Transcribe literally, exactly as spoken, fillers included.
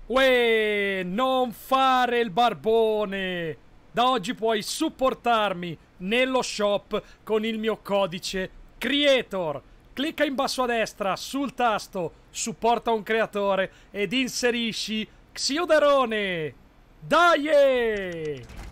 Uè, non fare il barbone! Da oggi puoi supportarmi nello shop con il mio codice Creator. Clicca in basso a destra sul tasto Supporta un creatore ed inserisci Xiodarone. Dai!